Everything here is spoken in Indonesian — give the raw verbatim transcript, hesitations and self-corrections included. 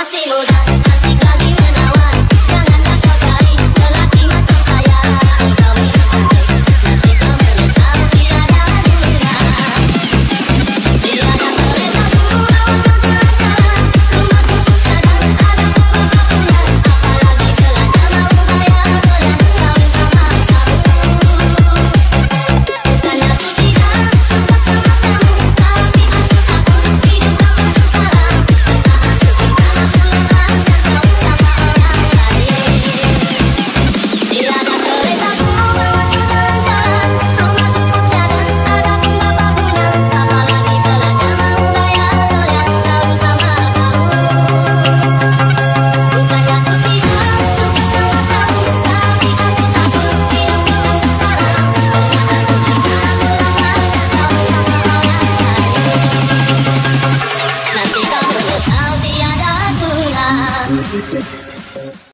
masih muda, cantik lagi menawan. Jangan kau cobai lelaki macam saya. Engkau mencintai, nanti kau menyesal tiada guna. Tiada kereta ku bawa kau jalan-jalan. Rumahku ku cadang, ada pun bapak punya. Apalagi belanja mau bayar goyang kawin sama sabu. Bukannya aku tidak suka sama kamu, tapi aku takut hidup kau bersengsara. Karena aku cinta aku lepas dan kau sama orang lain. Tiada kereta ku bawa kau jalan-jalan. Rumahku ku cadang, ada pun bapak punya. Apalagi belanja mau bayar goyang kawin sama kamu. Bukannya aku tidak suka sama kamu, tapi aku takut hidup kau bersengsara. Karena aku cinta aku lepas dan kau sama orang lain. Nanti kau menyesal tiada guna.